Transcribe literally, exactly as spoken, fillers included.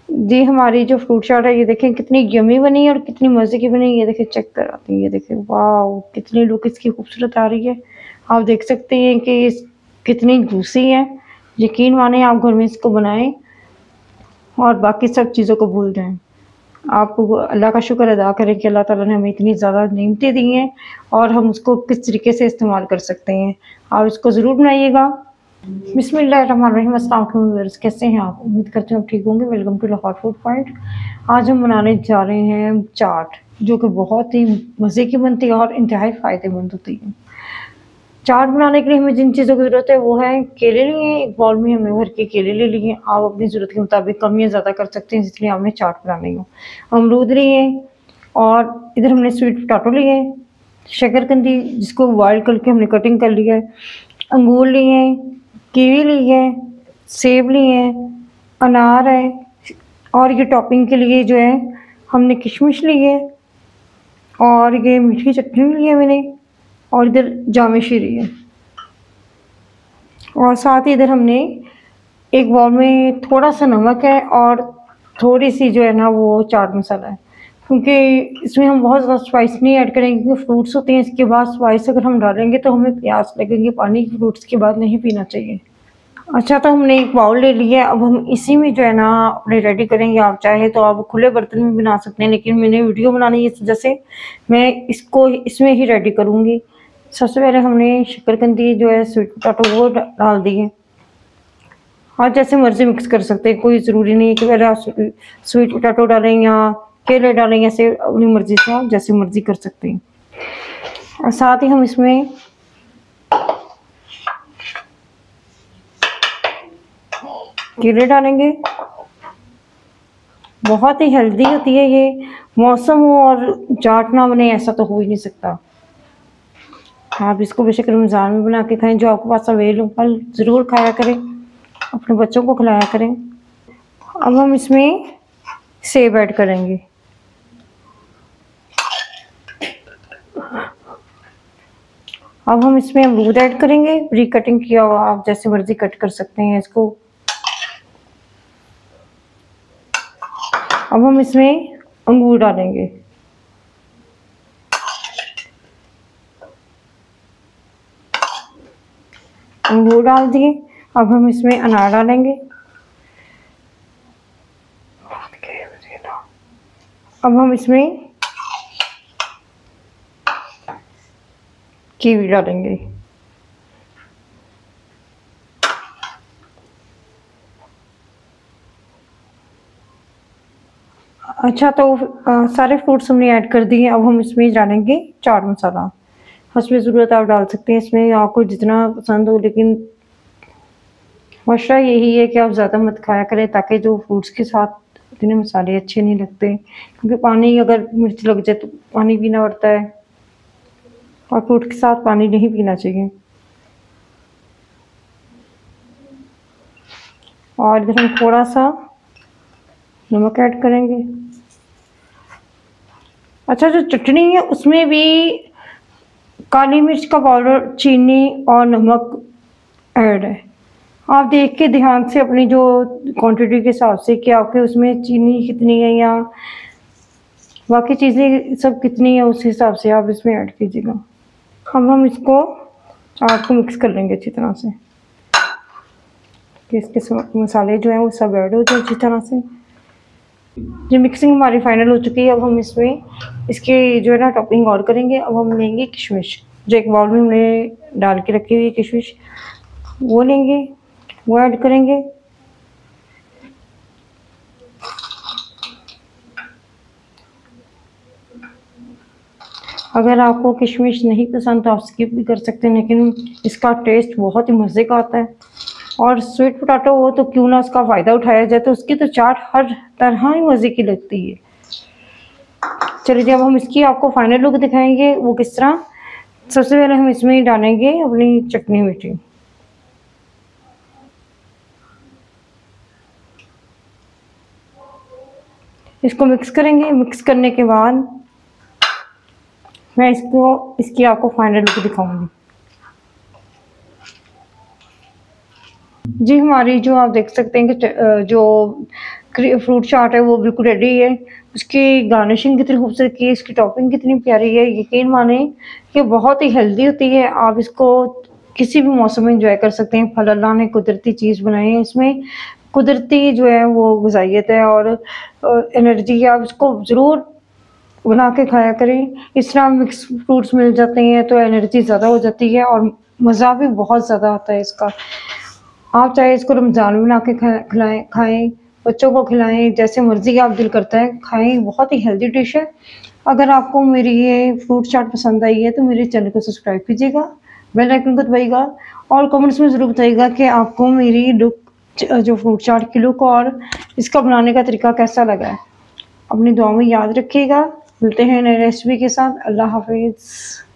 जी हमारी जो फ्रूट चाट है ये देखें कितनी यम्मी बनी है और कितनी मज़े की बनी है। ये देखें चेक कराती हैं, ये देखें वाओ कितनी लुक इसकी खूबसूरत आ रही है। आप देख सकते हैं कि इस कितनी जूसी है। यकीन माने आप घर में इसको बनाएं और बाकी सब चीज़ों को भूल जाएं। आप अल्लाह का शुक्र अदा करें कि अल्लाह ताला ने हमें इतनी ज़्यादा नेमतें दी हैं और हम उसको किस तरीके से इस्तेमाल कर सकते हैं। आप इसको ज़रूर बनाइएगा। बिस्मिल्लाहिर्रहमानिर्रहीम, अस्सलाम वालेकुम व्यूअर्स, कैसे हैं आप? उम्मीद करती हूँ आप ठीक होंगे। Welcome to Lahore food point. आज हम बनाने जा रहे हैं चाट, जो कि बहुत ही मज़े की बनती है और इंतहाई फ़ायदेमंद होती है। चाट बनाने के लिए हमें जिन चीज़ों की ज़रूरत है वो है केले लिए हैं। एक बाउल में हमने भर के केले ले लिए हैं। आप अपनी ज़रूरत के मुताबिक कम या ज़्यादा कर सकते हैं जितनी आपने चाट बनानी हो। अमरूद लिए हैं और इधर हमने स्वीट पोटैटो लिए हैं। शकरकंदी जिसको बॉयल करके हमने कटिंग कर लिया है। अंगूर लिए हैं, कीवी ली है, सेब लिए हैं, अनार है और ये टॉपिंग के लिए जो है हमने किशमिश ली है और ये मीठी चटनी ली है मैंने और इधर जामे शीरी है। और साथ ही इधर हमने एक बाउल में थोड़ा सा नमक है और थोड़ी सी जो है ना वो चाट मसाला है, क्योंकि इसमें हम बहुत ज़्यादा स्पाइस नहीं ऐड करेंगे क्योंकि फ्रूट्स होते हैं। इसके बाद स्पाइस अगर हम डालेंगे तो हमें प्यास लगेंगे। पानी फ्रूट्स के बाद नहीं पीना चाहिए। अच्छा, तो हमने एक बाउल ले लिया है। अब हम इसी में जो है ना अपने रेडी करेंगे। आप चाहे तो आप खुले बर्तन में बना सकते हैं, लेकिन मैंने वीडियो बनानी है इस वजह से मैं इसको इसमें ही रेडी करूँगी। सबसे पहले हमने शकरकंदी जो है स्वीट पोटैटो वो डाल दी है। आप जैसे मर्जी मिक्स कर सकते हैं, कोई ज़रूरी नहीं है कि पहले आप स्वीट पोटैटो डालें या केले डालें। ऐसे अपनी मर्जी से आप जैसे मर्जी कर सकते हैं। और साथ ही हम इसमें केले डालेंगे। बहुत ही हेल्दी होती है ये। मौसम हो और चाट ना बने ऐसा तो हो ही नहीं सकता। आप इसको बेशक रमज़ान में बना के खाएं, जो आपके पास अवेलेबल ज़रूर खाया करें, अपने बच्चों को खिलाया करें। अब हम इसमें सेब ऐड करेंगे। अब हम इसमें अमरूद ऐड करेंगे। ब्रीक कटिंग किया हुआ, आप जैसे मर्जी कट कर सकते हैं इसको। अब हम इसमें अंगूर डालेंगे। अंगूर डाल दिए। अब हम इसमें अनार डालेंगे। अब हम इसमें कीवी डालेंगे। अच्छा, तो आ, सारे फ्रूट्स हमने ऐड कर दिए। अब हम इसमें डालेंगे चाट मसाला। हस्बे ज़रूरत आप डाल सकते हैं इसमें, आपको जितना पसंद हो, लेकिन मशवरा यही है कि आप ज़्यादा मत खाया करें ताकि जो फ्रूट्स के साथ इतने मसाले अच्छे नहीं लगते, क्योंकि पानी अगर मिर्च लग जाए तो पानी पीना पड़ता है और फ्रूट के साथ पानी नहीं पीना चाहिए। और इधर हम थोड़ा सा नमक ऐड करेंगे। अच्छा, जो चटनी है उसमें भी काली मिर्च का पाउडर, चीनी और नमक ऐड है। आप देख के ध्यान से अपनी जो क्वांटिटी के हिसाब से कि आपके उसमें चीनी कितनी है या बाकी चीज़ें सब कितनी है उस हिसाब से आप इसमें ऐड कीजिएगा। अब हम इसको चाट को मिक्स कर लेंगे अच्छी तरह से कि इसके मसाले जो हैं वो सब ऐड हो जाए अच्छी तरह से। ये मिक्सिंग हमारी फाइनल हो चुकी है। अब हम इसमें इसके जो है ना टॉपिंग और करेंगे। अब हम लेंगे किशमिश, जो एक बाउल में हमने डाल के रखी हुई किशमिश, वो लेंगे, वो ऐड करेंगे। अगर आपको किशमिश नहीं पसंद तो आप स्किप भी कर सकते हैं, लेकिन इसका टेस्ट बहुत ही मज़े का आता है। और स्वीट पोटैटो हो तो क्यों ना उसका फ़ायदा उठाया जाए, तो उसकी तो चाट हर तरह ही मज़े की लगती है। चलिए, जब हम इसकी आपको फाइनल लुक दिखाएंगे वो किस तरह। सबसे पहले हम इसमें डालेंगे अपनी चटनी मीठी। इसको मिक्स करेंगे। मिक्स करने के बाद मैं इसको इसकी आपको फाइनल लुक दिखाऊंगी। जी, हमारी जो आप देख सकते हैं कि अ, जो फ्रूट चाट है वो बिल्कुल रेडी है। उसकी गार्निशिंग कितनी खूबसूरत की है, इसकी टॉपिंग कितनी प्यारी है। यकीन माने कि बहुत ही हेल्दी होती है। आप इसको किसी भी मौसम में एंजॉय कर सकते हैं। फल अल्लाह ने कुदरती चीज़ बनाई है, इसमें कुदरती जो है वो ग़िज़ाइयत है और एनर्जी है। आप इसको ज़रूर बना के खाया करें। इस तरह मिक्स फ्रूट्स मिल जाते हैं तो एनर्जी ज़्यादा हो जाती है और मज़ा भी बहुत ज़्यादा आता है इसका। आप चाहे इसको रमज़ान में बना के खा खिलाएँ खाएँ, बच्चों को खिलाएँ, जैसे मर्ज़ी आप दिल करता है खाएँ, बहुत ही हेल्दी डिश है। अगर आपको मेरी ये फ्रूट चाट पसंद आई है तो मेरे चैनल को सब्सक्राइब कीजिएगा, बेल आइकन को दबाइएगा और कमेंट्स में ज़रूर बताइएगा कि आपको मेरी लुक जो फ्रूट चाट की लुक और इसका बनाने का तरीका कैसा लगा है। अपनी दुआ में याद रखिएगा। मिलते हैं नई रेसिपी के साथ। अल्लाह हाफ़िज़।